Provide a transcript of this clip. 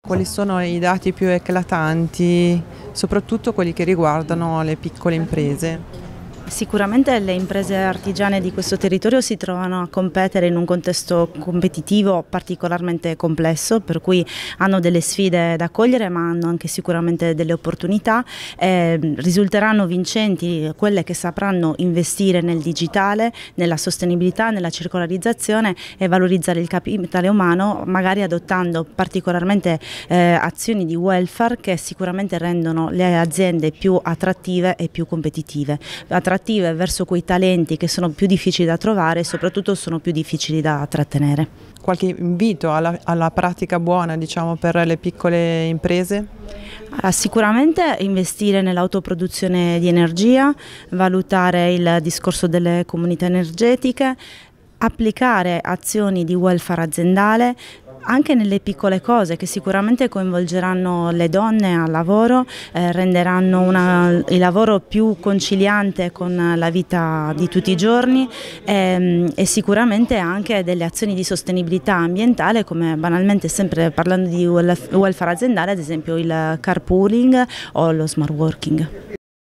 quali sono i dati più eclatanti, soprattutto quelli che riguardano le piccole imprese? Sicuramente le imprese artigiane di questo territorio si trovano a competere in un contesto competitivo particolarmente complesso, per cui hanno delle sfide da cogliere, ma hanno anche sicuramente delle opportunità. Risulteranno vincenti quelle che sapranno investire nel digitale, nella sostenibilità, nella circolarizzazione e valorizzare il capitale umano, magari adottando particolarmente azioni di welfare che sicuramente rendono le aziende più attrattive e più competitive verso quei talenti che sono più difficili da trovare e soprattutto sono più difficili da trattenere. Qualche invito alla pratica buona, diciamo, per le piccole imprese? Sicuramente investire nell'autoproduzione di energia, valutare il discorso delle comunità energetiche, applicare azioni di welfare aziendale, anche nelle piccole cose che sicuramente coinvolgeranno le donne al lavoro, renderanno il lavoro più conciliante con la vita di tutti i giorni e sicuramente anche delle azioni di sostenibilità ambientale, come banalmente, sempre parlando di welfare aziendale, ad esempio il carpooling o lo smart working.